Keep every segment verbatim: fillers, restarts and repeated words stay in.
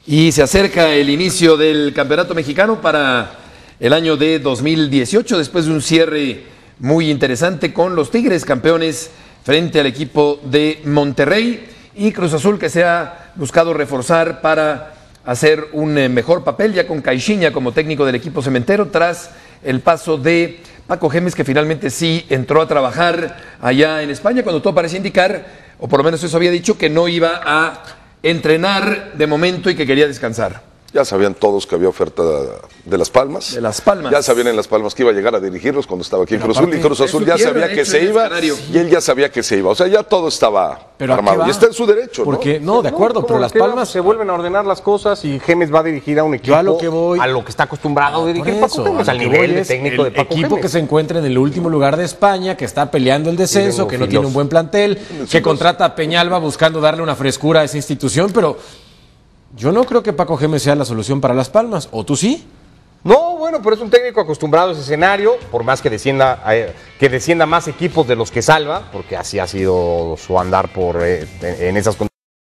Y se acerca el inicio del Campeonato Mexicano para el año de dos mil dieciocho, después de un cierre muy interesante con los Tigres, campeones frente al equipo de Monterrey, y Cruz Azul, que se ha buscado reforzar para hacer un mejor papel, ya con Caixinha como técnico del equipo cementero, tras el paso de Paco Gémez, que finalmente sí entró a trabajar allá en España, cuando todo parecía indicar, o por lo menos eso había dicho, que no iba a entrenar de momento y que quería descansar. Ya sabían todos que había oferta de Las Palmas. De Las Palmas. Ya sabían en Las Palmas que iba a llegar a dirigirlos cuando estaba aquí en Cruz Azul. Y Cruz Azul ya sabía que se iba. Y él ya sabía que se iba. O sea, ya todo estaba pero armado. Y está en su derecho, porque, ¿no? No, de acuerdo, no, pero Las Palmas se vuelven a ordenar las cosas y Gémez va a dirigir a un equipo a lo que voy a lo que está acostumbrado a dirigir eso, Paco Gémez, al nivel de técnico de Paco equipo Gémez. que se encuentra en el último lugar de España, que está peleando el descenso, que no tiene un buen plantel, que contrata a Peñalba buscando darle una frescura a esa institución, pero yo no creo que Paco Gémez sea la solución para Las Palmas. ¿O tú sí? No, bueno, pero es un técnico acostumbrado a ese escenario, por más que descienda eh, que descienda más equipos de los que salva, porque así ha sido su andar por eh, en esas condiciones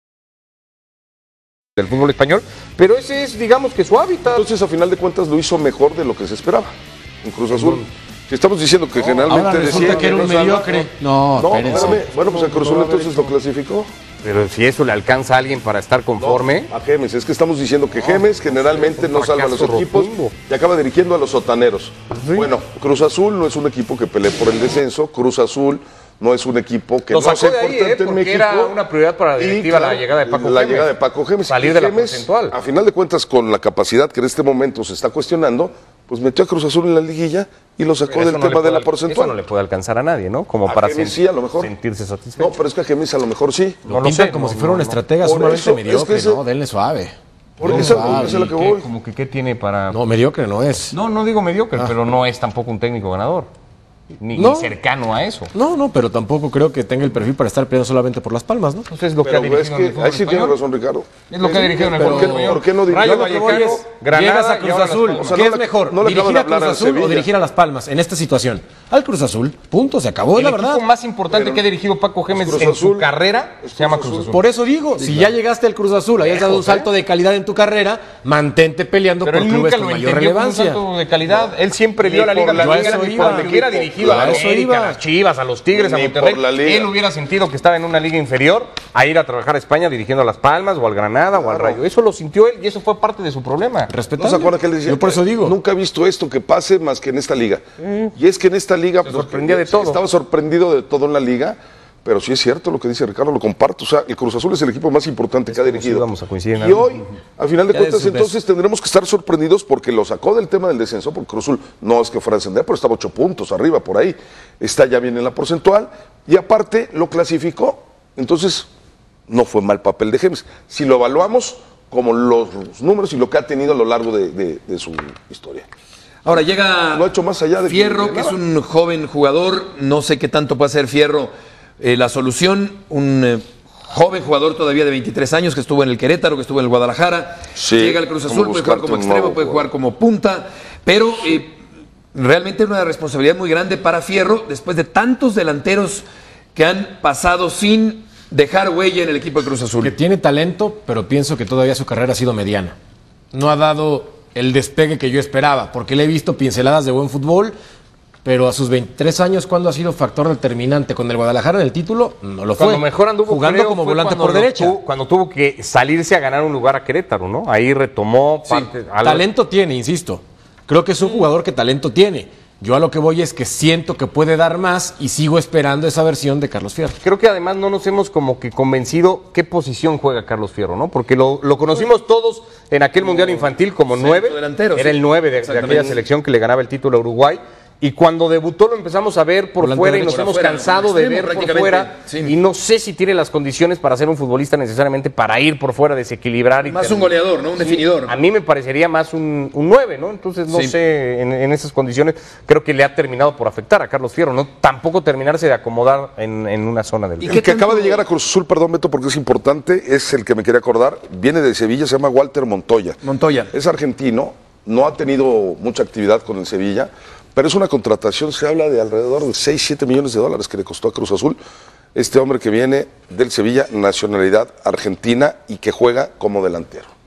del fútbol español, pero ese es, digamos, que su hábitat. Entonces, a final de cuentas, lo hizo mejor de lo que se esperaba en Cruz Azul. Si estamos diciendo que no, generalmente ahora resulta decía que era un no mediocre. No, no, espérense. espérame. Bueno, pues a Cruz Azul entonces lo clasificó. Pero si eso le alcanza a alguien para estar conforme. No, a Gémez, es que estamos diciendo que Gémez generalmente no salva a los equipos y acaba dirigiendo a los sotaneros. Sí. Bueno, Cruz Azul no es un equipo que pelee por el descenso, Cruz Azul no es un equipo que lo no sacó sea de ahí, importante eh, en México. Era una prioridad para la directiva, claro, la llegada de Paco la Gémez. llegada de Paco Gémez. Salir y de la Gémez, porcentual. A final de cuentas, con la capacidad que en este momento se está cuestionando, pues metió a Cruz Azul en la liguilla y lo sacó del no tema de la al, porcentual. Eso no le puede alcanzar a nadie, ¿no? Como a para Gémez, sen sí, a lo mejor. sentirse satisfecho. No, pero es que a Gémez a lo mejor sí. Lo no pintan sé, como no, si fuera no, un estratega sumamente eso, mediocre, es que ese, ¿no? Denle suave. Porque esa no, es la que voy. Como que qué tiene para... No, mediocre no es. No, no digo mediocre, ah. pero no es tampoco un técnico ganador. Ni, no, ni cercano a eso. No, no, pero tampoco creo que tenga el perfil para estar peleando solamente por Las Palmas, ¿no? Entonces es lo pero que ha dirigido es que, en el fútbol ahí sí español. tiene razón, Ricardo. Es lo que ha dirigido en el fútbol español. ¿Por qué no dirigió? Rayo Vallecano, Granada, llegas a Cruz Azul. O sea, ¿qué no es mejor? No ¿dirigir a Cruz Azul o dirigir a Las Palmas en esta situación? Al Cruz Azul, punto, se acabó, el la verdad. El equipo más importante pero, que ha dirigido Paco Gémez en Azul, su carrera se llama Cruz Azul. Por eso digo, sí, si claro. ya llegaste al Cruz Azul, hayas dado un salto de calidad en tu carrera, mantente peleando pero por él clubes nunca con lo mayor relevancia. Un salto de calidad. Él siempre vio la Liga Mexicana donde quiera dirigido a la América, a las Chivas, a los Tigres, a Monterrey. Él hubiera sentido que estaba en una liga inferior a ir a trabajar a España dirigiendo a Las Palmas o al Granada o al Rayo. Eso lo sintió él y eso fue parte de su problema. ¿No se acuerda que él decía? Yo por eso digo. Nunca he visto esto que pase más que en esta liga. Mm. Y es que en esta liga... Se sorprendía de todo. Estaba sorprendido de todo en la liga, pero sí es cierto lo que dice Ricardo, lo comparto. O sea, el Cruz Azul es el equipo más importante es que ha dirigido. Vamos a coincidir en y hoy, a final de ya cuentas, de entonces tendremos que estar sorprendidos porque lo sacó del tema del descenso, porque Cruz Azul no es que fuera a ascender, pero estaba ocho puntos arriba por ahí. Está ya bien en la porcentual y aparte lo clasificó. Entonces, no fue mal papel de Gémez. Si lo evaluamos como los números y lo que ha tenido a lo largo de, de, de su historia. Ahora llega lo ha hecho más allá de Fierro, que, que es un joven jugador, no sé qué tanto puede hacer Fierro eh, la solución, un eh, joven jugador todavía de veintitrés años que estuvo en el Querétaro, que estuvo en el Guadalajara, sí, llega al Cruz Azul, puede jugar como extremo, puede jugar como punta, pero eh, realmente es una responsabilidad muy grande para Fierro después de tantos delanteros que han pasado sin dejar huella en el equipo de Cruz Azul. Que tiene talento, pero pienso que todavía su carrera ha sido mediana. No ha dado el despegue que yo esperaba, porque le he visto pinceladas de buen fútbol, pero a sus veintitrés años, ¿cuándo ha sido factor determinante? Con el Guadalajara en el título, no lo fue. Cuando mejor anduvo, jugando creo, como volante por derecha. Tuvo, cuando tuvo que salirse a ganar un lugar a Querétaro, ¿no? Ahí retomó sí, parte. Algo. Talento tiene, insisto. Creo que es un jugador que talento tiene. Yo a lo que voy es que siento que puede dar más y sigo esperando esa versión de Carlos Fierro. Creo que además no nos hemos como que convencido qué posición juega Carlos Fierro, ¿no? Porque lo, lo conocimos todos en aquel Mundial Infantil como nueve. Delantero, Era sí. el nueve de, de aquella selección que le ganaba el título a Uruguay. Y cuando debutó lo empezamos a ver por Volante fuera y nos hemos afuera, cansado de ver por fuera. Sí. Y no sé si tiene las condiciones para ser un futbolista necesariamente para ir por fuera, desequilibrar. Y más terminar. Un goleador, ¿no? Un definidor. Sí, a mí me parecería más un, un nueve, ¿no? Entonces no sí. sé, en, en esas condiciones creo que le ha terminado por afectar a Carlos Fierro, ¿no? Tampoco terminarse de acomodar en, en una zona del... Y el que acaba de llegar a Cruz Azul, perdón Beto, porque es importante, es el que me quería acordar, viene de Sevilla, se llama Walter Montoya. Montoya. Es argentino, no ha tenido mucha actividad con el Sevilla, pero es una contratación, se habla de alrededor de seis, siete millones de dólares que le costó a Cruz Azul. Este hombre que viene del Sevilla, nacionalidad argentina y que juega como delantero.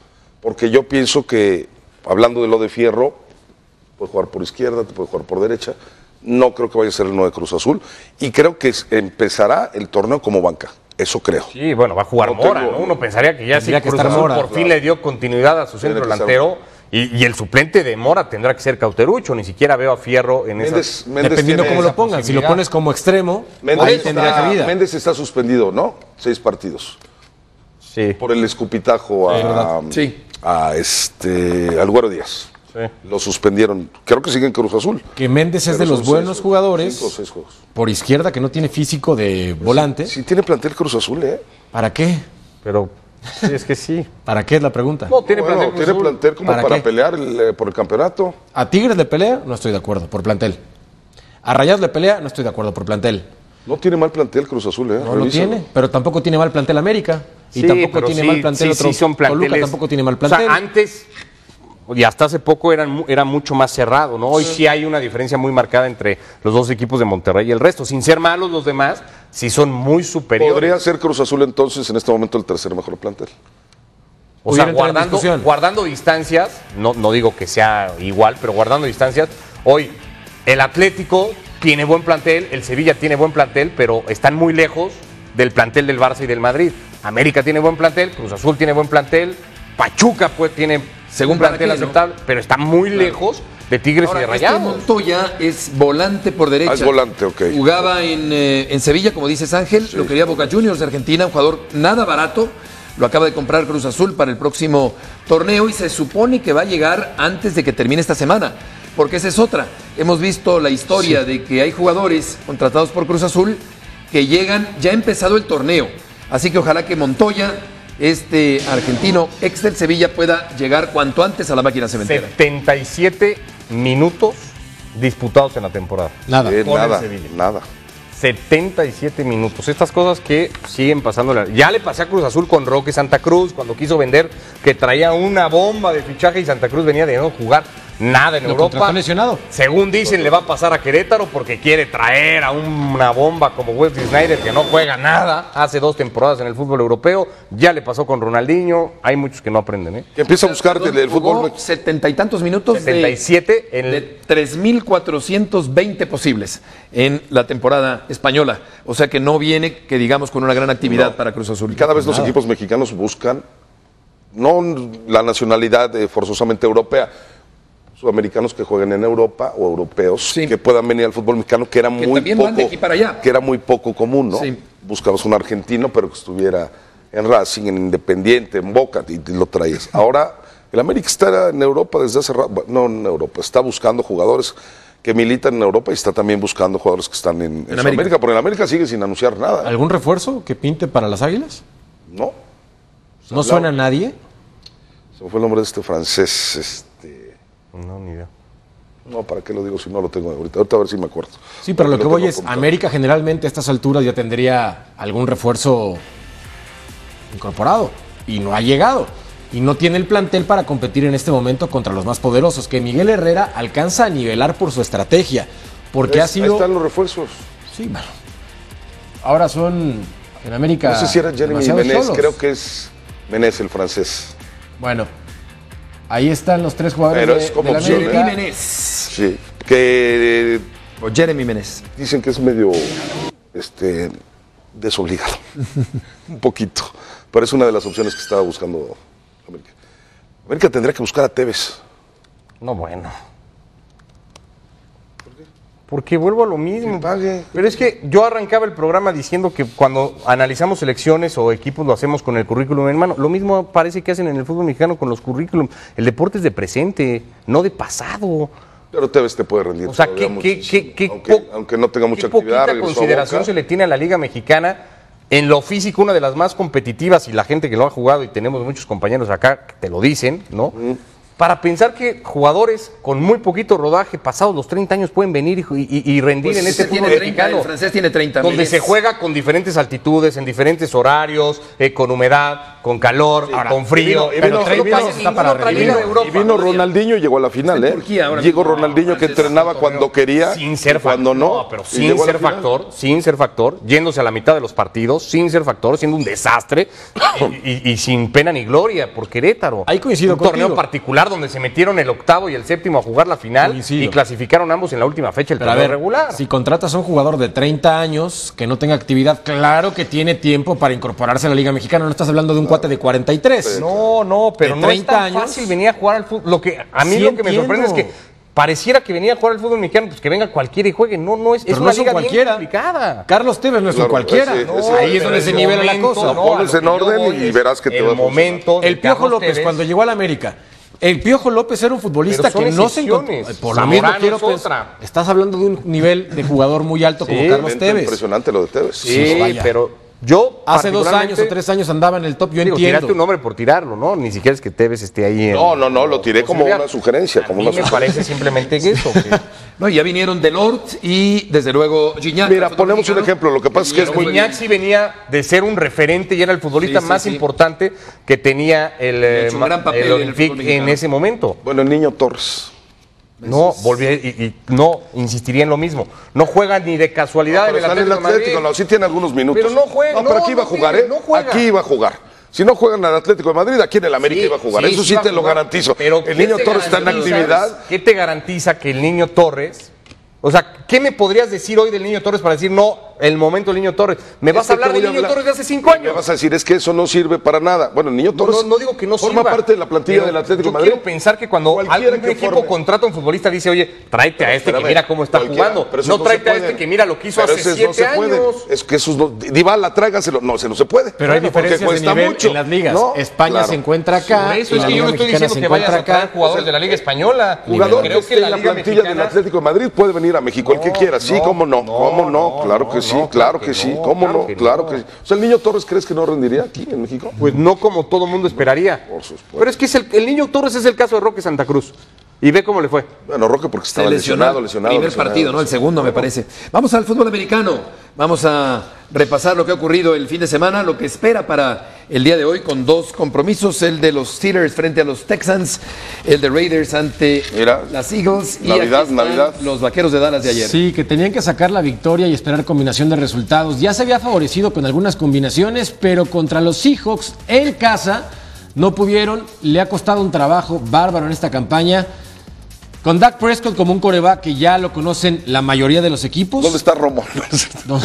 porque yo pienso que, hablando de lo de Fierro, puede jugar por izquierda, te puede jugar por derecha. No creo que vaya a ser el nueve de Cruz Azul. Y creo que empezará el torneo como banca. Eso creo. Sí, bueno, va a jugar no Mora, tengo, ¿no? Uno pensaría que ya sí que Cruz Azul Mora, por claro. fin le dio continuidad a su centro delantero. Y, y el suplente de Mora tendrá que ser Cauterucho. Ni siquiera veo a Fierro en Méndez, esa... Méndez Dependiendo tiene cómo lo esa pongan. Si lo posibilidad. pones como extremo, Méndez ahí está, tendría cabida. Méndez está suspendido, ¿no? Seis partidos. Sí. Por el escupitajo a, Sí. a este, al Güero Díaz. Sí. Lo suspendieron. Creo que sigue en Cruz Azul. Que Méndez es Pero de los son buenos seis, jugadores cinco o seis juegos. por izquierda que no tiene físico de volante. Sí, tiene plantel Cruz Azul, ¿eh? ¿Para qué? Pero sí, es que sí. ¿Para qué es la pregunta? No, tiene Bueno, plantel Cruz tiene Azul. plantel como ¿Para para, qué? pelear el, eh, por el campeonato. A Tigres le pelea, no estoy de acuerdo, por plantel. A Rayados le pelea, no estoy de acuerdo, por plantel. No tiene mal plantel Cruz Azul, ¿eh? No lo Revísalo. tiene, pero tampoco tiene mal plantel América. Y Sí, tampoco pero tiene sí, mal plantel sí, otro. sí son planteles. Toluca tampoco tiene mal O plantel. sea, antes y hasta hace poco eran, mu- era mucho más cerrado, ¿no? Hoy sí hay una diferencia muy marcada entre los dos equipos de Monterrey y el resto. Sin ser malos los demás, sí son muy superiores. Podría ser Cruz Azul entonces en este momento el tercer mejor plantel. O sea, Pudiera entrar en guardando, discusión. guardando distancias, no, no digo que sea igual, pero guardando distancias, hoy el Atlético tiene buen plantel, el Sevilla tiene buen plantel, pero están muy lejos del plantel del Barça y del Madrid. América tiene buen plantel, Cruz Azul tiene buen plantel, Pachuca pues tiene Según un plantel para qué, ¿no? aceptable, pero está muy lejos de Tigres Ahora, y de este Rayados. Montoya es volante por derecha. Ah, es volante, ok. Jugaba en, eh, en Sevilla, como dices Ángel, lo quería Boca Juniors de Argentina, un jugador nada barato. Lo acaba de comprar Cruz Azul para el próximo torneo y se supone que va a llegar antes de que termine esta semana. Porque esa es otra. Hemos visto la historia de que hay jugadores contratados por Cruz Azul que llegan ya ha empezado el torneo. Así que ojalá que Montoya, este argentino ex del Sevilla, pueda llegar cuanto antes a la máquina cementera. setenta y siete minutos disputados en la temporada. Nada. Eh, Con el nada, Sevilla. nada. setenta y siete minutos. Estas cosas que siguen pasando. Ya le pasé a Cruz Azul con Roque Santa Cruz cuando quiso vender, que traía una bomba de fichaje y Santa Cruz venía de no jugar nada en Lo Europa. contrató lesionado. Según dicen, le va a pasar a Querétaro porque quiere traer a una bomba como Wesley Sneijder, que no juega nada hace dos temporadas en el fútbol europeo. Ya le pasó con Ronaldinho. Hay muchos que no aprenden, ¿eh? Que empieza a buscar del, del Jugó fútbol. setenta y tantos minutos setenta y de, siete en de el... tres mil cuatrocientos veinte posibles en la temporada española. O sea que no viene, que digamos, con una gran actividad No. para Cruz Azul. Cada vez los equipos mexicanos buscan no la nacionalidad eh, forzosamente europea, sudamericanos que jueguen en Europa o europeos Sí. que puedan venir al fútbol mexicano, que era Que muy también van poco, de aquí para allá. que era muy poco común, ¿no? Sí. Buscabas un argentino, pero que estuviera en Racing, en Independiente, en Boca, y, y lo traías. Ahora, el América está en Europa desde hace rato, bueno, no en Europa, está buscando jugadores que militan en Europa y está también buscando jugadores que están en, en América. Sudamérica, porque en América sigue sin anunciar nada, ¿Algún refuerzo que pinte para las Águilas? ¿no? ¿No suena a nadie? Se me fue el nombre de este francés, este... No, ni idea. No, ¿para qué lo digo si no lo tengo ahorita? Ahorita a ver si me acuerdo. Sí, pero lo que tengo voy es, apuntado. América generalmente a estas alturas ya tendría algún refuerzo incorporado y no ha llegado. Y no tiene el plantel para competir en este momento contra los más poderosos, que Miguel Herrera alcanza a nivelar por su estrategia. Porque Es- ha sido... Ahí están los refuerzos. Sí, bueno. Ahora son en América No sé si era Jeremy demasiados Menez, solos. creo que es Menez el francés. Bueno, ahí están los tres jugadores Pero de, es como de la opción, América. ¿eh? Jiménez. Sí. Que eh, O Jeremy Menez. dicen que es medio este, desobligado. Un poquito. Pero es una de las opciones que estaba buscando América. América tendría que buscar a Tevez. No, bueno. Porque vuelvo a lo mismo. Que pague. Pero es que yo arrancaba el programa diciendo que cuando analizamos selecciones o equipos lo hacemos con el currículum en mano. Lo mismo parece que hacen en el fútbol mexicano con los currículum. El deporte es de presente, no de pasado. Pero Tevez te puede rendir. O sea, todavía ¿qué, qué, muchísimo. qué, qué aunque, po- aunque no tenga mucha qué actividad. poquita regresó a consideración Boca. se le tiene a la Liga Mexicana. En lo físico, una de las más competitivas, y la gente que lo ha jugado, y tenemos muchos compañeros acá que te lo dicen, ¿no? Para pensar que jugadores con muy poquito rodaje, pasados los treinta años, pueden venir y, y- y rendir Pues en este ese tiene fútbol treinta, mexicano. el francés tiene treinta. Donde Menez. se juega con diferentes altitudes, en diferentes horarios, eh, con humedad, con calor, Sí, ahora, con frío, y vino, pero treinta años está para y vino, y vino Ronaldinho y llegó a la final, ¿eh? Llegó Ronaldinho que entrenaba cuando quería, sin ser cuando no, no, pero sin ser factor, sin ser factor, yéndose a la mitad de los partidos, sin ser factor, siendo un desastre y, y, y sin pena ni gloria por Querétaro. Ahí coincido un contigo. torneo particular donde se metieron el octavo y el séptimo a jugar la final Coincido. y clasificaron ambos en la última fecha el Pero a torneo ver, regular. si contratas a un jugador de treinta años que no tenga actividad, claro que tiene tiempo para incorporarse a la Liga Mexicana. No estás hablando de un cuate de cuarenta y tres. No, no, pero De no es treinta tan años. fácil venir a jugar al fútbol. Lo que a mí Sí lo que me entiendo. sorprende es que pareciera que venía a jugar al fútbol mexicano, pues que venga cualquiera y juegue. No, no es, Pero es no una es un liga bien cualquiera. complicada. Carlos Tevez no es Claro, un cualquiera. ese- No, ese- ahí es donde se nivela la cosa. Lo pones en orden y verás que te va a el momento de El Piojo Carlos López, Tevez, cuando llegó a la América, el Piojo López era un futbolista Pero son que no se encontró. excepciones. Por lo mismo Zamorano quiero es pensar. otra. Estás hablando de un nivel de jugador muy alto como Sí, Carlos Tevez. Impresionante lo de Tevez. Sí, Sí, vaya. pero yo Hace dos años particularmente, o tres años andaba en el top, yo digo, entiendo. tiraste un nombre por tirarlo, ¿no? Ni siquiera es que Tevez esté ahí en... No, no, no, lo tiré como posibilidad. una sugerencia, como A mí una me sugerencia. parece simplemente eso. que- No, ya vinieron Delort y desde luego Gignac. Mira, el fútbol ponemos un mexicano. ejemplo, lo que pasa es que es Pero muy... Gignac sí venía de ser un referente y era el futbolista Sí, sí, más sí. importante que tenía el, Ha eh, hecho un gran papel el en el Olympique fútbol en mexicano. ese momento. Bueno, el Niño Torres. No, volví y, y no, insistiría en lo mismo. No juega ni de casualidad No, pero en el está en el Atlético de Atlético, Madrid. no, sí tiene algunos minutos. Pero no juega, No, pero no, aquí iba a no jugar, tiene, ¿eh? no juega. Aquí iba a jugar. Si no juegan al Atlético de Madrid, aquí en el América Sí, iba a jugar. sí, Eso sí sí va a te lo jugar. garantizo. Pero El ¿qué Niño te Torres está en garantiza? actividad. ¿Qué te garantiza que el Niño Torres... O sea, ¿qué me podrías decir hoy del Niño Torres para decir, no, el momento del Niño Torres? ¿Me vas Es que a hablar te del voy a Niño hablar. Torres de hace cinco Me años? vas a decir, es que eso no sirve para nada. Bueno, el Niño No, Torres no, no digo que no forma sirva, parte de la plantilla pero del Atlético yo de Madrid. quiero pensar que cuando Cualquiera algún que equipo forme. contrata a un futbolista dice, oye, tráete a este Espérame, que mira cómo está cualquiera, jugando. pero esos No se tráete a pueden. este que mira lo que hizo Pero hace esos no siete se pueden. años. Es que esos no. Dybala, tráigaselo. No, se no se puede. Pero hay Bueno, porque diferencias de cuesta nivel mucho. en las ligas. No, España claro. se encuentra acá. Por eso y es la que yo Liga no estoy Mexicana diciendo se que vayas a encuentra traer acá. jugadores de la Liga Española. Jugador Creo que que esté la en la Liga plantilla del Mexicana... Atlético de Madrid puede venir a México el que quiera. Sí, no, cómo no. no, ¿Cómo no? no, Claro que no, sí, no, claro que sí. ¿Cómo no? Claro que sí. O sea, el Niño Torres, ¿crees que no rendiría aquí en México? Pues no como todo mundo esperaría. Por supuesto. Pero es que es el, el Niño Torres es el caso de Roque Santa Cruz. Y ve cómo le fue. Bueno, Roque porque Se estaba lesionó lesionado, el lesionado. primer lesionado, partido, ¿no? El segundo, me parece. Vamos al fútbol americano. Vamos a repasar lo que ha ocurrido el fin de semana, lo que espera para el día de hoy con dos compromisos, el de los Steelers frente a los Texans, el de Raiders ante Mira, las Eagles y Navidad, aquí están Navidad. los Vaqueros de Dallas de ayer. Sí, que tenían que sacar la victoria y esperar combinación de resultados. Ya se había favorecido con algunas combinaciones, pero contra los Seahawks en casa no pudieron. Le ha costado un trabajo bárbaro en esta campaña. Con Dak Prescott como un coreback que ya lo conocen la mayoría de los equipos. ¿Dónde está Romo? No.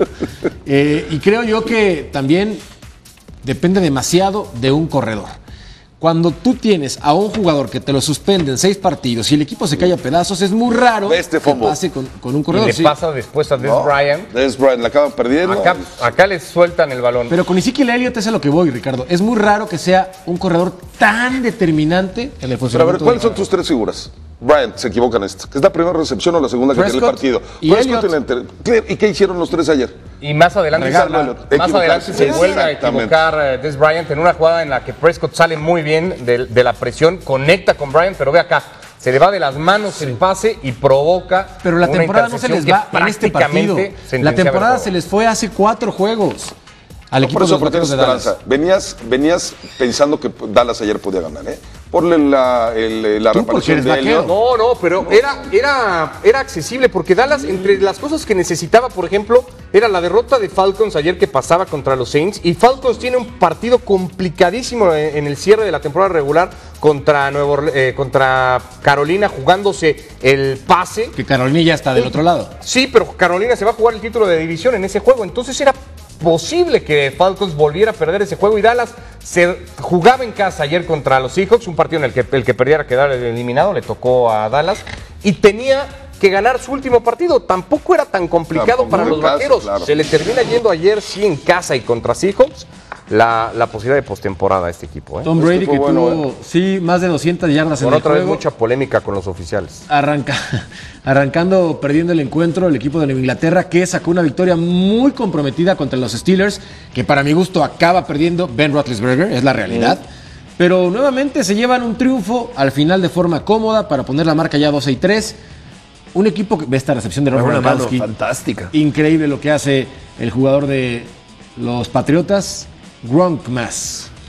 Eh, y creo yo que también depende demasiado de un corredor. Cuando tú tienes a un jugador que te lo suspende en seis partidos y el equipo se cae a pedazos, es muy raro Este que fumble. pase con, con un Y corredor. le sí. pasa después a Des No, Bryant. Des Bryant, la acaban perdiendo. Acá, acá les sueltan el balón. Pero con Ezekiel Elliott es a lo que voy, Ricardo. Es muy raro que sea un corredor tan determinante en el Pero a ver, funcionamiento. ¿cuáles del- son tus tres figuras? Bryant, se equivocan en esto. ¿Es la primera recepción o la segunda que tiene el Prescott partido? y Prescott Elliott. en la inter- ¿Y qué hicieron los tres ayer? Y más adelante, Regarla, más equivocarse. adelante se vuelve a Exactamente. equivocar eh, Des Bryant en una jugada en la que Prescott sale muy bien de, de la presión, conecta con Bryant, pero ve acá, se le va de las manos el pase y provoca. Pero la una temporada no se les intercepción va que en este partido. prácticamente La sentenciaba el temporada juego. se les fue hace cuatro juegos al No, equipo por de eso los no tienes Vaqueros de Dallas. esperanza. Venías, venías pensando que Dallas ayer podía ganar, ¿eh? Por la, el- la Tú, porque reparación eres de vaquero. Elliott. No, no, pero era, era, era accesible porque Dallas, entre las cosas que necesitaba, por ejemplo, era la derrota de Falcons ayer que pasaba contra los Saints. Y Falcons tiene un partido complicadísimo en, en el cierre de la temporada regular contra, Nuevo, Orle- eh, contra Carolina, jugándose el pase. Que Carolina ya está del otro lado. Sí, pero Carolina se va a jugar el título de división en ese juego. Entonces era posible que Falcons volviera a perder ese juego y Dallas se jugaba en casa ayer contra los Seahawks, un partido en el que el que perdiera quedara eliminado, le tocó a Dallas y tenía que ganar su último partido. Tampoco era tan complicado Tampoco para en los casa, vaqueros. claro. Se le termina yendo ayer sí en casa y contra Seahawks la, la posibilidad de postemporada a este equipo. ¿eh? Tom Este Brady fue que bueno, tuvo, sí, más de doscientas yardas en Con el otra vez juego. mucha polémica con los oficiales. Arranca, arrancando, perdiendo el encuentro, el equipo de Nueva Inglaterra que sacó una victoria muy comprometida contra los Steelers, que para mi gusto acaba perdiendo Ben Roethlisberger, es la realidad. Pero nuevamente se llevan un triunfo al final de forma cómoda para poner la marca ya doce y tres. Un equipo que ve esta recepción de Rob Una mano Gronkowski. fantástica. Increíble lo que hace el jugador de los Patriotas, Gronk más.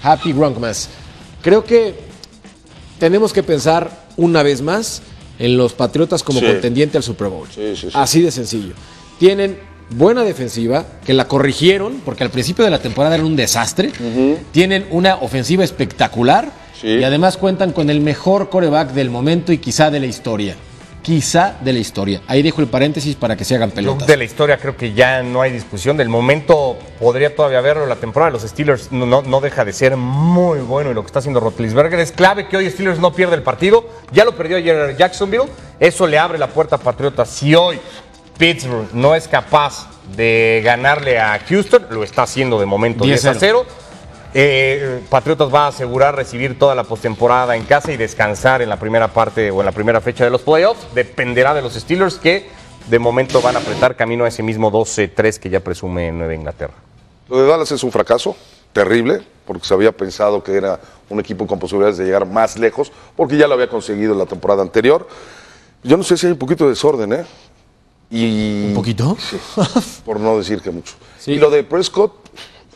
Happy Gronkmas. Creo que tenemos que pensar una vez más en los Patriotas como sí. contendiente al Super Bowl. Sí, sí, sí. Así de sencillo. Tienen buena defensiva, que la corrigieron, porque al principio de la temporada era un desastre. Uh-huh. Tienen una ofensiva espectacular sí. y además cuentan con el mejor quarterback del momento y quizá de la historia. Quizá de la historia. Ahí dejo el paréntesis para que se hagan pelotas. Yo de la historia creo que ya no hay discusión. Del momento podría todavía haberlo. La temporada de los Steelers no, no, no deja de ser muy bueno y lo que está haciendo Roethlisberger es clave que hoy Steelers no pierda el partido. Ya lo perdió ayer Jacksonville. Eso le abre la puerta a Patriotas. Si hoy Pittsburgh no es capaz de ganarle a Houston, lo está haciendo de momento diez a cero. Eh, Patriotas va a asegurar recibir toda la postemporada en casa y descansar en la primera parte o en la primera fecha de los playoffs. Dependerá de los Steelers que de momento van a apretar camino a ese mismo doce tres que ya presume Nueva Inglaterra. Lo de Dallas es un fracaso terrible porque se había pensado que era un equipo con posibilidades de llegar más lejos porque ya lo había conseguido en la temporada anterior. Yo no sé si hay un poquito de desorden, ¿eh? Y, ¿Un poquito? Sí, por no decir que mucho. Sí. Y lo de Prescott,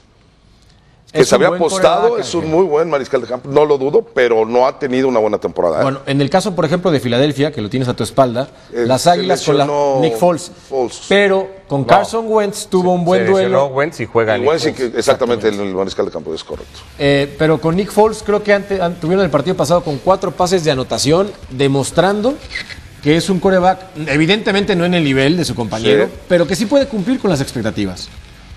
que se había apostado, es un muy buen mariscal de campo, no lo dudo, pero no ha tenido una buena temporada. ¿eh? Bueno, en el caso, por ejemplo, de Filadelfia, que lo tienes a tu espalda, eh, las Águilas con la Nick Foles, Foles. Pero con no. Carson Wentz tuvo un buen se duelo. Wentz y juega el Wentz, que, exactamente, el, el mariscal de campo, es correcto. Eh, pero con Nick Foles creo que ante, ante, tuvieron el partido pasado con cuatro pases de anotación, demostrando que es un quarterback, evidentemente no en el nivel de su compañero, sí. pero que sí puede cumplir con las expectativas.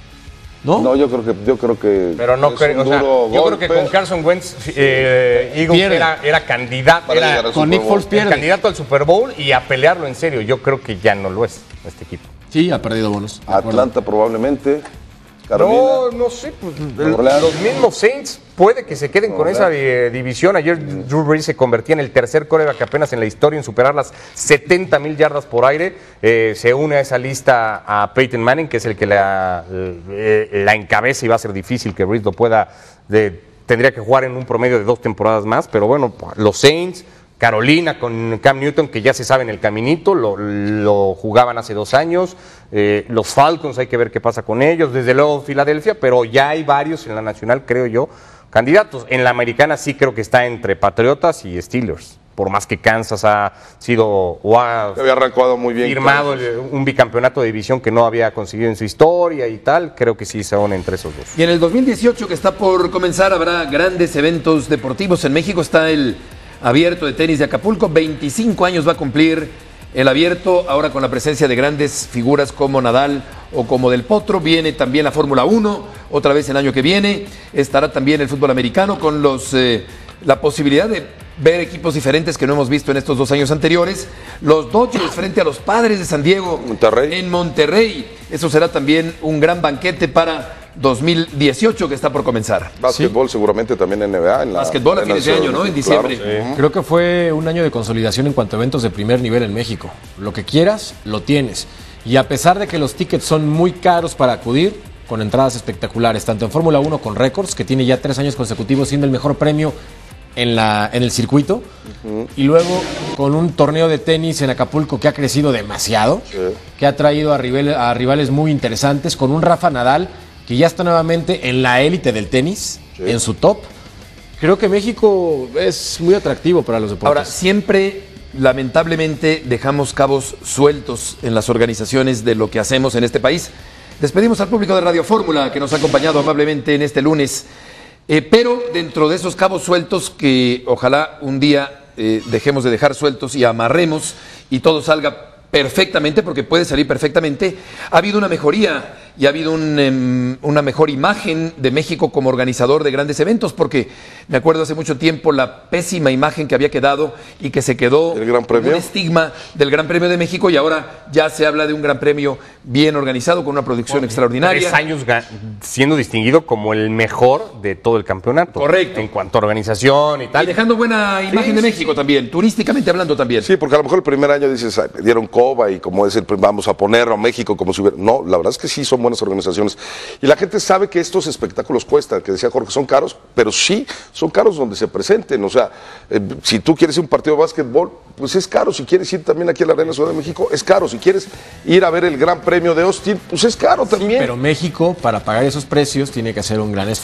¿No? No, yo creo que yo creo que pero no creo, o sea, yo creo que con Carson Wentz eh, Eagles era, era candidato era, con Nick Foles pierde. candidato al Super Bowl y a pelearlo en serio. Yo creo que ya no lo es este equipo. Sí, ha perdido bonos. Atlanta probablemente. Carolina. No, no sé, pues, los mismos Saints puede que se queden con esa eh, división. Ayer Drew Brees se convertía en el tercer quarterback apenas en la historia en superar las setenta mil yardas por aire. Eh, se une a esa lista a Peyton Manning, que es el que la, eh, la encabeza y va a ser difícil que Brees lo pueda, de, tendría que jugar en un promedio de dos temporadas más, pero bueno, los Saints, Carolina con Cam Newton, que ya se sabe en el caminito, lo, lo jugaban hace dos años. Eh, los Falcons, hay que ver qué pasa con ellos. Desde luego Filadelfia, pero ya hay varios en la nacional, creo yo, candidatos. En la americana sí creo que está entre Patriotas y Steelers. Por más que Kansas ha sido o ha había arrancado muy bien, firmado el, un bicampeonato de división que no había conseguido en su historia y tal, creo que sí son entre esos dos. Y en el dos mil dieciocho, que está por comenzar, habrá grandes eventos deportivos. En México está el Abierto de Tenis de Acapulco, veinticinco años va a cumplir el Abierto, ahora con la presencia de grandes figuras como Nadal o como Del Potro. Viene también la Fórmula uno, otra vez el año que viene. Estará también el fútbol americano con los eh, la posibilidad de ver equipos diferentes que no hemos visto en estos dos años anteriores. Los Dodgers frente a los Padres de San Diego Monterrey. en Monterrey. Eso será también un gran banquete para dos mil dieciocho que está por comenzar. Básquetbol ¿Sí? seguramente también en N B A. En la, Básquetbol a fines de año, ¿no? En diciembre. Claro, sí. Creo que fue un año de consolidación en cuanto a eventos de primer nivel en México. Lo que quieras, lo tienes. Y a pesar de que los tickets son muy caros para acudir, con entradas espectaculares, tanto en Fórmula uno con récords, que tiene ya tres años consecutivos siendo el mejor premio en, la, en el circuito, uh-huh. y luego con un torneo de tenis en Acapulco que ha crecido demasiado, sí. que ha traído a, rival, a rivales muy interesantes, con un Rafa Nadal que ya está nuevamente en la élite del tenis, sí. en su top. Creo que México es muy atractivo para los deportes. Ahora, siempre, lamentablemente, dejamos cabos sueltos en las organizaciones de lo que hacemos en este país. Despedimos al público de Radio Fórmula que nos ha acompañado amablemente en este lunes. Eh, pero dentro de esos cabos sueltos que ojalá un día eh, dejemos de dejar sueltos y amarremos y todo salga perfectamente, porque puede salir perfectamente, ha habido una mejoría y ha habido un, um, una mejor imagen de México como organizador de grandes eventos, porque me acuerdo hace mucho tiempo la pésima imagen que había quedado y que se quedó ¿El Gran Premio? un estigma del Gran Premio de México, y ahora ya se habla de un Gran Premio bien organizado, con una producción bueno, extraordinaria. Tres años siendo distinguido como el mejor de todo el campeonato. Correcto. En cuanto a organización y tal. Y dejando buena imagen sí, de México sí. también, turísticamente hablando también. Sí, porque a lo mejor el primer año dices, ay, me dieron coba y como es el, vamos a ponerlo a México como si hubiera... No, la verdad es que sí son buenas organizaciones. Y la gente sabe que estos espectáculos cuestan, que decía Jorge, son caros, pero sí son caros donde se presenten. O sea, eh, si tú quieres ir a un partido de básquetbol, pues es caro. Si quieres ir también aquí a la Arena Ciudad de México, es caro. Si quieres ir a ver el Gran Premio de Austin, pues es caro también. Sí, pero México, para pagar esos precios, tiene que hacer un gran esfuerzo y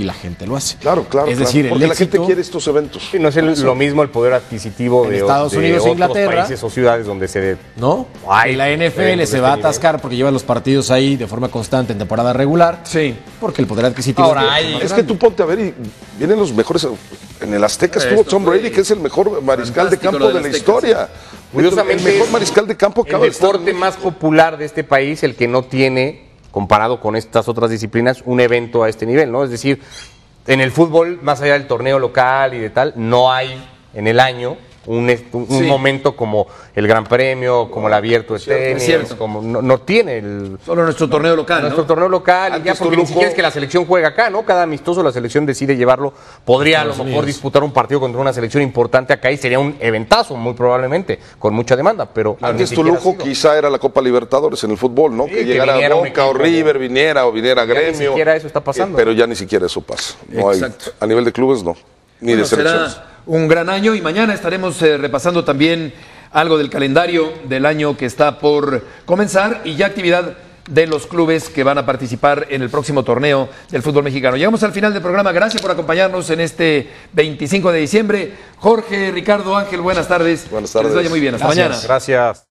la gente lo hace. Claro, claro. Es claro. decir, porque el la gente éxito, quiere estos eventos. Sí, no es el- lo mismo el poder adquisitivo En de, Estados de Unidos e otros Inglaterra. países o ciudades donde se... ¿no? Ay, Y la N F L eventos se de va a este nivel. atascar porque lleva los partidos ahí de forma constante en temporada regular. Sí. Porque el poder adquisitivo Ahora, es hay- más Es que grande. tú ponte a ver y vienen los mejores. En el Azteca estuvo Esto Tom fue Brady, que es el mejor mariscal de fantástico campo lo de del la Azteca, historia. Curiosamente, el mejor mariscal de campo el acaba de estar en deporte México. más popular de este país, el que no tiene, comparado con estas otras disciplinas, un evento a este nivel, ¿no? Es decir, en el fútbol, más allá del torneo local y de tal, no hay en el año un, est- un Sí. momento como el Gran Premio, como el Abierto de cierto, es tenis, cierto. como no, no tiene el... Solo nuestro torneo local, Nuestro ¿no? torneo local, y ya Antes porque ni Toluco- siquiera es que la selección juega acá, ¿no? Cada amistoso la selección decide llevarlo. Podría a lo Estados mejor Unidos. disputar un partido contra una selección importante acá y sería un eventazo, muy probablemente, con mucha demanda, pero ni Antes tu siquiera ha lujo sido. quizá era la Copa Libertadores en el fútbol, ¿no? Sí, que que llegara viniera un Boca o equipo. River, viniera o viniera Ya ni Gremio. siquiera eso está pasando. Eh, pero ya ni siquiera eso pasa. No hay, Exacto. a nivel de clubes no, ni Bueno, de selecciones. será un gran año y mañana estaremos eh, repasando también algo del calendario del año que está por comenzar y ya actividad de los clubes que van a participar en el próximo torneo del fútbol mexicano. Llegamos al final del programa. Gracias por acompañarnos en este veinticinco de diciembre. Jorge, Ricardo, Ángel, buenas tardes. Buenas Que les tardes. vaya muy bien. Hasta Gracias. mañana. Gracias.